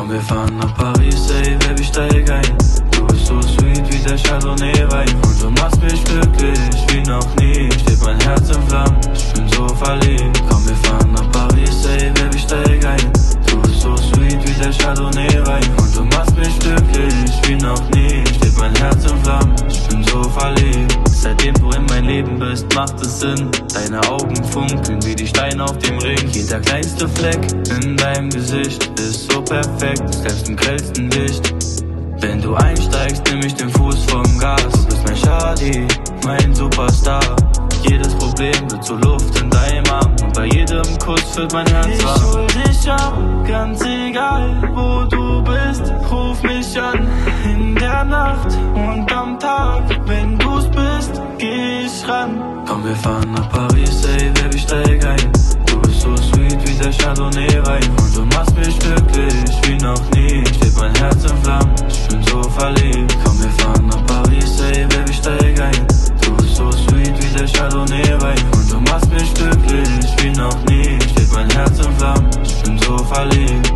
Komm, wir fahren nach Paris, ey, Baby, steig ein. Du bist so sweet wie der Chardonnay-Wein. Und du machst mich glücklich wie noch nie. Steht mein Herz in Flammen, ich bin so verliebt. Komm, wir fahren nach Paris, ey, Baby, steig ein. Du bist so sweet wie der Chardonnay-Wein. Und du machst mich glücklich wie noch nie. Steht mein Herz in Flammen, ich bin so verliebt. Seitdem du in mein Leben bist, macht es Sinn. Deine Augen funkeln wie die Steine auf dem Ring. Jeder kleinste Fleck in deinem Gesicht ist so perfekt, selbst im grellsten Licht. Wenn du einsteigst, nimm ich den Fuß vom Gas. Du bist mein Shawty, mein Superstar. Jedes Problem wird zur Luft in deinem Arm. Und bei jedem Kuss wird mein Herz warm. Ich hol dich ab, ganz egal wo du bist. Ruf mich an, in der Nacht und am Tag. Wenn du's bist, geh ich ran. Komm, wir fahren nach Paris, ey, Baby, steig ein. Du bist so sweet wie der Chardonnay-Wein. Und du machst mich glücklich wie noch nie. Steht mein Herz in Flammen, ich bin so verliebt. Komm, wir fahren nach Paris, ey, Baby, steig ein. Du bist so sweet wie der Chardonnay-Wein. Und du machst mich glücklich wie noch nie. Steht mein Herz in Flammen, ich bin so verliebt.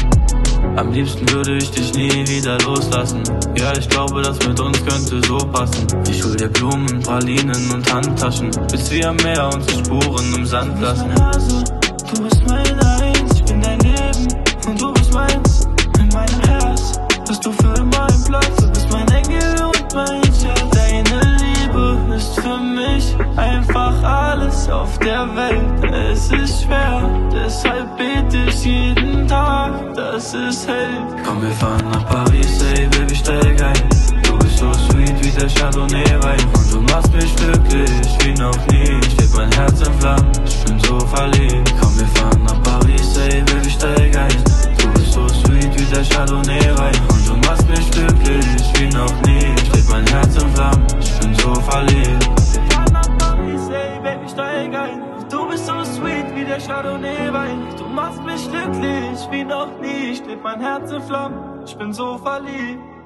Am liebsten würde ich dich nie wieder loslassen. Ja, ich glaube, das mit uns könnte so passen. Ich hol dir Blumen, Pralinen und Handtaschen, bis wir am Meer unsere Spuren im Sand lassen. Du bist mein Hase, du bist mein Eins. Ich bin dein Leben und du bist meins. In meinem Herz hast du für immer einen Platz. Du bist mein Engel und mein Schatz. Deine Liebe ist für mich einfach alles auf der Welt. Es ist schwer, deshalb bete ich jeden Tag, dass es hält. Komm, wir fahren nach Paris, ey, Baby, steig ein. Du bist so sweet wie der Chardonnay-Wein. Und du machst mich glücklich wie noch nie. Steht mein Herz in Flammen, ich bin so verliebt. Komm, wir fahren nach Paris, ey, Baby, steig ein. Du bist so sweet wie der Chardonnay-Wein. Und du machst mich glücklich wie noch nie. Steht mein Herz in Flammen, ich bin so verliebt. Wir fahren nach Paris, ey, Baby, steig ein. Du bist so sweet wie der Chardonnay-Wein. Du machst mich glücklich wie noch nie. Steht mein Herz in Flammen, ich bin so verliebt.